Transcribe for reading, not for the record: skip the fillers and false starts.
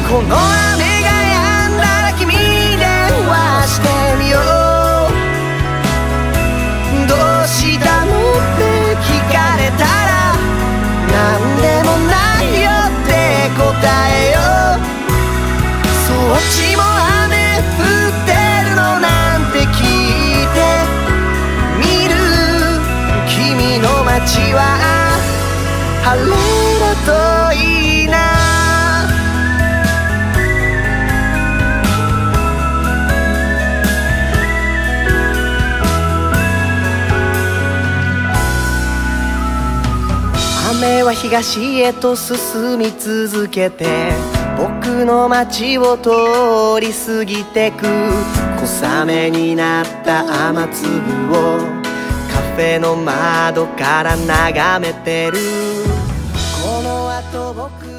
この雨が止んだら君に電話してみよう。どうしたのって聞かれたらなんでもないよって答えよう。そっちも雨降ってるのなんて聞いてみる。君の街は晴れだといいな。雨は東へと進み続けて僕の街を通り過ぎてく。小雨になった雨粒をカフェの窓から眺めてる。この後僕